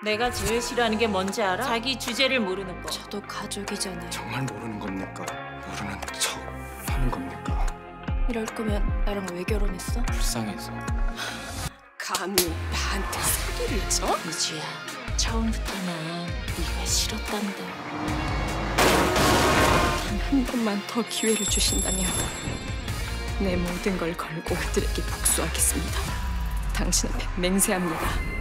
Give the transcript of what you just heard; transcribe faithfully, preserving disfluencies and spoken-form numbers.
내가 제일 싫어하는 게 뭔지 알아? 자기 주제를 모르는 거. 저도 가족이잖아요. 정말 모르는 겁니까? 모르는 척 하는 겁니까? 이럴 거면 나랑 왜 결혼했어? 불쌍해서. 감히 나한테 사기를 쳐? 유주야, 처음부터 난 네가 싫었단다. 단 한 번만 더 기회를 주신다면 내 모든 걸 걸고 그들에게 복수하겠습니다. 당신 앞에 맹세합니다.